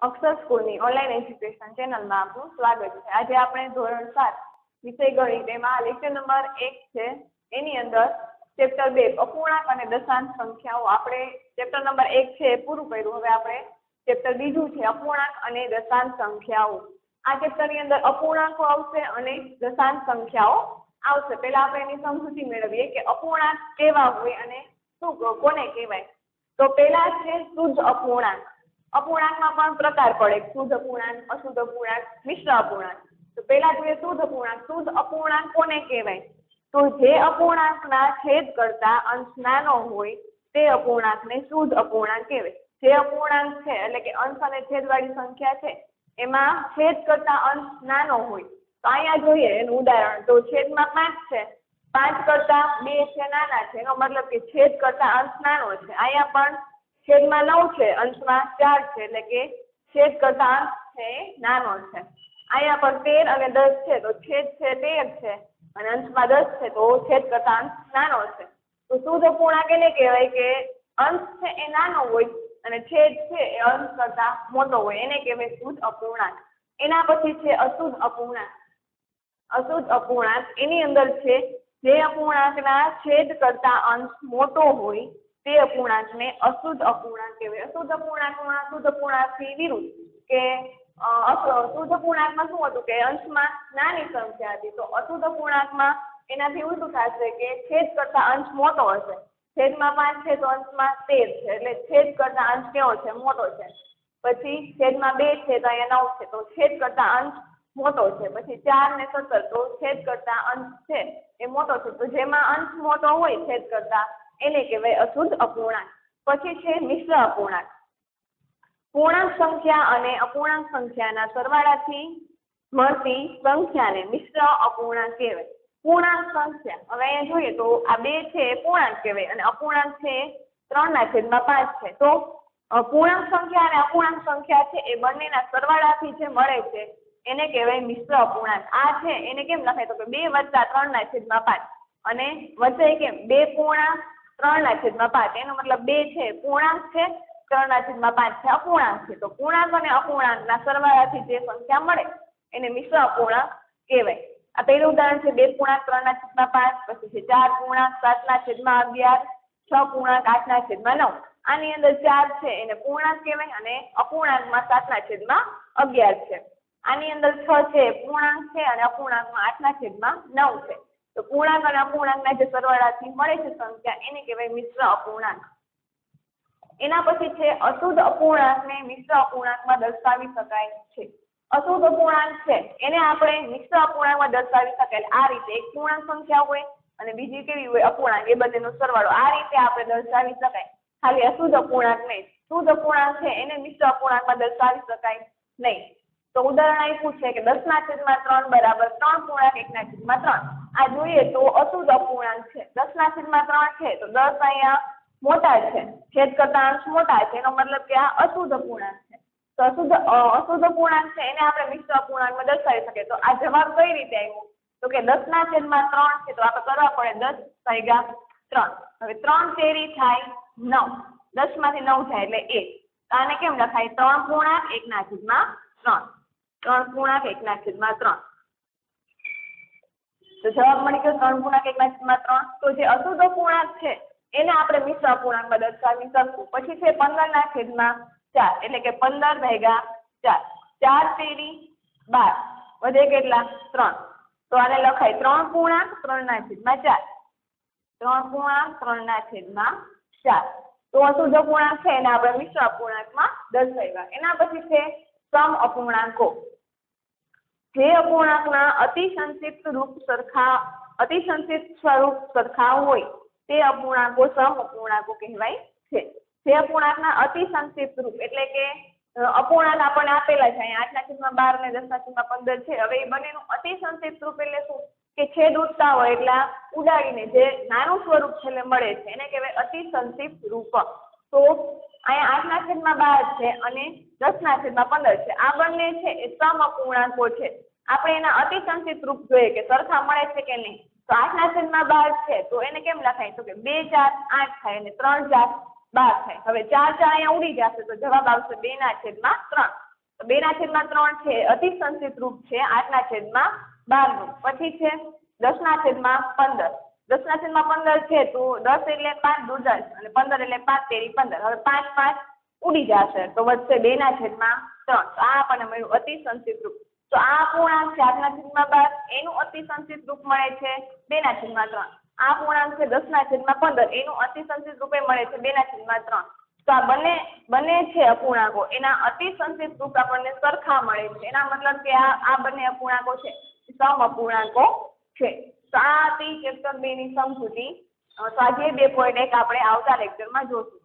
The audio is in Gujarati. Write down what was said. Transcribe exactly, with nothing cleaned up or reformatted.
અક્ષર સ્કૂલની ઓનલાઈન એજ્યુકેશન ચેનલમાં આપનું સ્વાગત છે। આજે આપણે ધોરણ સાત વિષય ગણિત એમાં લેક્ચર નંબર એક છે એની અંદર ચેપ્ટર બે અપૂર્ણાંક અને દશાંશ સંખ્યાઓ આપણે ચેપ્ટર નંબર એક છે એ પૂરું કર્યું। હવે આપણે ચેપ્ટર બીજું છે અપૂર્ણાંક અને દશાંશ સંખ્યાઓ। આ ચેપ્ટરની અંદર અપૂર્ણાંકો આવશે અને દશાંશ સંખ્યાઓ આવશે। પહેલા આપણે એની સમજૂતી મેળવીએ કે અપૂર્ણાંક કેવા હોય અને શું કોને કહેવાય। તો પહેલા છે શુદ્ધ અપૂર્ણાંક। અપૂર્ણાંકમાં પણ પ્રકાર પડે શુદ્ધ અપૂર્ણાંક, અશુદ્ધ અપૂર્ણાંક, મિશ્ર અપૂર્ણાંક। તો પહેલા જોઈએ શુદ્ધ અપૂર્ણાંક। શુદ્ધ અપૂર્ણાંક કોને કહેવાય? તો જે અપૂર્ણાંકના છેદ કરતા અંશ નાનો હોય તે અપૂર્ણાંકને શુદ્ધ અપૂર્ણાંક કહેવાય। જે અપૂર્ણાંક છે એટલે કે અંશ અને છેદવાળી સંખ્યા છે એમાં છેદ કરતા અંશ નાનો હોય તો અહીંયા જોઈએ એનું ઉદાહરણ। તો છેદમાં પાંચ છે, પાંચ કરતા બે છે નાના છે એનો મતલબ કે છેદ કરતા અંશ નાનો છે। અહીંયા પણ છેદમાં નવ છે, અંશમાં ચાર છે એટલે કે છેદ કરતા અંશ છે નાનો છે। અહીંયા પણ તેર અને દસ છે તો છેદ છે તેર છે અને અંશમાં દસ છે તો છેદ કરતા અંશ નાનો છે। તો શુદ્ધ અપૂર્ણાંક એને કહેવાય કે અંશ છે એ નાનો હોય અને છેદ છે એ અંશ કરતા મોટો હોય એને કહેવાય શુદ્ધ અપૂર્ણાંક। એના પછી છે અશુદ્ધ અપૂર્ણાંક। અશુદ્ધ અપૂર્ણાંક એની અંદર છે જે અપૂર્ણાંકના છેદ કરતા અંશ મોટો હોય તે અપૂર્ણાંકને અશુદ્ધ અપૂર્ણાંક કહેવાય। અશુદ્ધ અપૂર્ણાંકમાં શુદ્ધ અપૂર્ણાંકથી વિરુદ્ધ કે શુદ્ધ અપૂર્ણાંકમાં શું હતું કે અંશમાં નાની સંખ્યા હતી તો અશુદ્ધ અપૂર્ણાંકમાં એનાથી ઉલટું થશે કે છેદ કરતા અંશ મોટો હશે। છેદમાં પાંચ છે તો અંશમાં તેર છે એટલે છેદ કરતા અંશ કેવો છે? મોટો છે। પછી છેદમાં બે છે તો અહીંયા નવ છે તો છેદ કરતા અંશ મોટો છે। પછી ચાર ને સત્તર તો છેદ કરતા અંશ છે એ મોટો છે। તો જેમાં અંશ મોટો હોય છેદ કરતા એને કહેવાય અશુદ્ધ અપૂર્ણાંક। પછી છે મિશ્ર અપૂર્ણાંક। પૂર્ણાંક સંખ્યા અને અપૂર્ણાંક સંખ્યાના સરવાળાથી મળતી સંખ્યાને મિશ્ર અપૂર્ણાંક કહેવાય। પૂર્ણાંક સંખ્યા હવે અહીંયા જોઈએ તો આ બે છે એ પૂર્ણાંક કહેવાય અને અપૂર્ણાંક છે ત્રણ ના છેદમાં પાંચ છે। તો પૂર્ણાંક સંખ્યા અને અપૂર્ણાંક સંખ્યા છે એ બંનેના સરવાળાથી જે મળે છે એને કહેવાય મિશ્ર અપૂર્ણાંક। આ છે એને કેમ લખાય તો કે બે વત્તા ત્રણ ના છેદમાં પાંચ અને વચ્ચે કેમ બે પૂર્ણાંક ત્રણ ના છેદમાં પાંચ એનો મતલબ બે છે પૂર્ણાંક છે, ત્રણ ના છેદમાં પાંચ છે અપૂર્ણાંક છે। તો પૂર્ણાંક અને અપૂર્ણાંકના સરવાળાથી જે સંખ્યા મળે એને મિશ્ર અપૂર્ણાંક કહેવાય। આ પહેલું ઉદાહરણ છે બે પૂર્ણાંક ત્રણ ના છેદમાં પાંચ, પછી છે ચાર પૂર્ણાંક સાત ના છેદમાં અગિયાર, છ પૂર્ણાંક આઠ ના છેદમાં નવ। આની અંદર ચાર છે એને પૂર્ણાંક કહેવાય અને અપૂર્ણાંકમાં સાત ના છેદમાં અગિયાર છે। આની અંદર છ છે પૂર્ણાંક છે અને અપૂર્ણાંકમાં આઠ ના છેદમાં નવ છે। તો પૂર્ણાંક અને અપૂર્ણાંકના જે સરવાળાથી મળે છે સંખ્યા એને કહેવાય મિશ્ર અપૂર્ણાંક। એના પછી છે અશુદ્ધ અપૂર્ણાંકને મિશ્ર અપૂર્ણાંકમાં દર્શાવી શકાય છે। અશુદ્ધ અપૂર્ણાંક છે એને આપણે મિશ્ર અપૂર્ણાંકમાં દર્શાવી શકાય આ રીતે એક પૂર્ણાંક સંખ્યા હોય અને બીજી કેવી હોય અપૂર્ણાંક એ બંનેનો સરવાળો આ રીતે આપણે દર્શાવી શકાય। ખાલી અશુદ્ધ અપૂર્ણાંક નહીં, શુદ્ધ અપૂર્ણાંક છે એને મિશ્ર અપૂર્ણાંકમાં દર્શાવી શકાય નહીં। તો ઉદાહરણ આપ્યું છે કે દસ ના છેદમાં ત્રણ બરાબર ત્રણ પૂર્ણાંક એક ના છેદમાં ત્રણ। આ જોઈએ તો અશુદ્ધ અપૂર્ણાંક છે। દસ ના છેદમાં ત્રણ છે તો દસ અહીંયા મોટા છે, છેદ કરતા અંશ મોટા છે એનો મતલબ કે આ અશુદ્ધ અપૂર્ણાંક છે। તો અશુદ્ધ અશુદ્ધ અપૂર્ણાંક છે એને આપણે મિશ્ર અપૂર્ણાંકમાં દર્શાવી શકીએ। તો આ જવાબ કઈ રીતે આવ્યો તો કે દસ ના છેદમાં ત્રણ છે તો આપણે કરવા પડે દસ ભાગ્યા ત્રણ। હવે ત્રણ તેરી થાય નવ, દસ માંથી નવ જાય એટલે એક। આને કેમ લખાય? ત્રણ પૂર્ણાંક એક ના છેદમાં ત્રણ, ત્રણ પૂર્ણાંક એક ના છેદમાં ત્રણ। તો જવાબ મળી ગયો ત્રણ પૂર્ણાંક એક ના છેદમાં ત્રણ। તો જે અશુદ્ધ અપૂર્ણાંક છે એને આપણે મિશ્ર અપૂર્ણાંકમાં દર્શાવી શકશું। પછી છે પંદર ના છેદમાં ચાર એટલે કે પંદર ભાગ્યા ચાર, ચાર તેરી બાર, વધે કેટલા? ત્રણ। તો આને લખાય ત્રણ પૂર્ણાંક ત્રણ ના છેદમાં ચાર, ત્રણ પૂર્ણાંક ત્રણ ના છેદમાં ચાર। તો અશુદ્ધ અપૂર્ણાંક છે એને આપણે મિશ્ર અપૂર્ણાંકમાં દર્શાવ્યા। એના પછી છે સમ અપૂર્ણાંકો। જે અપૂર્ણાંકના અતિસંક્ષિપ્ત રૂપ સરખા અતિસંક્ષિપ્ત સ્વરૂપ સરખા હોય તે અપૂર્ણાંકો સમ અપૂર્ણાંકો કહેવાય છે। જે અપૂર્ણાંકના અતિસંક્ષિપ્ત રૂપ એટલે કે અપૂર્ણાંક આપણને આપેલા છે અહીંયા આઠ ના છેદમાં બાર અને દસ ના છેદમાં પંદર છે। હવે એ બંનેનું અતિસંક્ષિપ્ત રૂપ એટલે શું કે છેદ ઉડતા હોય એટલે ઉડાડીને જે નાનું સ્વરૂપ છેલ્લે મળે છે એને કહેવાય અતિસંક્ષિપ્ત રૂપ। તો અહીંયા આઠ ના છેદમાં બાર છે અને દસ ના છેદમાં પંદર છે આ બંને છે એ સમ અપૂર્ણાંકો છે। આપણે એના અતિસંક્ષિપ્ત રૂપ જોઈએ કે સરખા મળે છે કે નહીં। તો આઠ ના છેદમાં બાર છે તો એને કેમ લખાય તો કે બે ચાર આઠ થાય અને ત્રણ ચાર બાર થાય। હવે ચાર ચાર અહીંયા ઉડી જશે તો જવાબ આવશે બે ના છેદમાં ત્રણ। બે ના છેદમાં ત્રણ છે અતિસંચિત રૂપ છે આઠના છેદમાં બારનું. પછી છે દસ ના છેદમાં પંદર. દસ ના છેદમાં પંદર છે તો દસ એટલે પાંચ દૂર જશે અને પંદર એટલે પાંચ તેરી પંદર. હવે પાંચ પાંચ ઉડી જશે તો વધશે બે ના છેદમાં ત્રણ. તો આ આપણને મળ્યું અતિસંચિત રૂપ. તો આ અપૂર્ણાંક છે આઠના છેદમાં બાર એનું અતિસંચિત રૂપ મળે છે બે ના છેદમાં ત્રણ. આ અપૂર્ણાંક છે દસ ના છેદમાં પંદર એનું અતિસંચિત રૂપે મળે છે બે ના છેદમાં ત્રણ. તો આ બંને બંને છે અપૂર્ણાંકો એના અતિસંચિત રૂપ આપણને સરખા મળે છે. એના મતલબ કે આ આ બંને અપૂર્ણાંકો છે સમઅપૂર્ણાંકો છે. તો આ હતી ચેપ્ટર બે ની સમજૂતી. તો આજે બે પોઈન્ટ એક આપણે આવતા લેક્ચરમાં જોશું.